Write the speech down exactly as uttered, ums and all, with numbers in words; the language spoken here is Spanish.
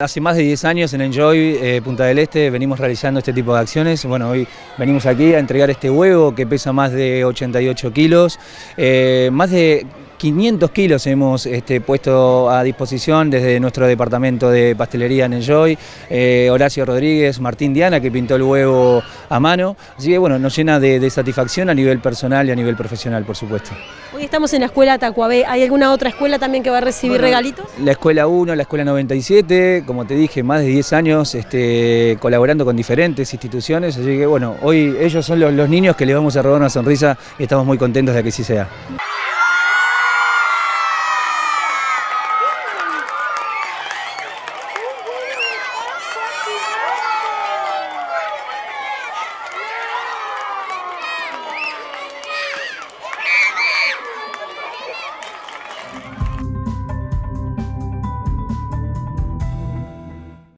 Hace más de diez años en Enjoy eh, Punta del Este venimos realizando este tipo de acciones. Bueno, hoy venimos aquí a entregar este huevo que pesa más de ochenta y ocho kilos, eh, más de quinientos kilos hemos este, puesto a disposición desde nuestro departamento de pastelería en Enjoy, eh, Horacio Rodríguez, Martín Diana, que pintó el huevo a mano, así que bueno, nos llena de, de satisfacción a nivel personal y a nivel profesional, por supuesto. Hoy estamos en la escuela Tacuabé, ¿hay alguna otra escuela también que va a recibir bueno, regalitos? La escuela uno, la escuela noventa y siete, como te dije, más de diez años este, colaborando con diferentes instituciones, así que bueno, hoy ellos son los, los niños que les vamos a robar una sonrisa y estamos muy contentos de que así sea.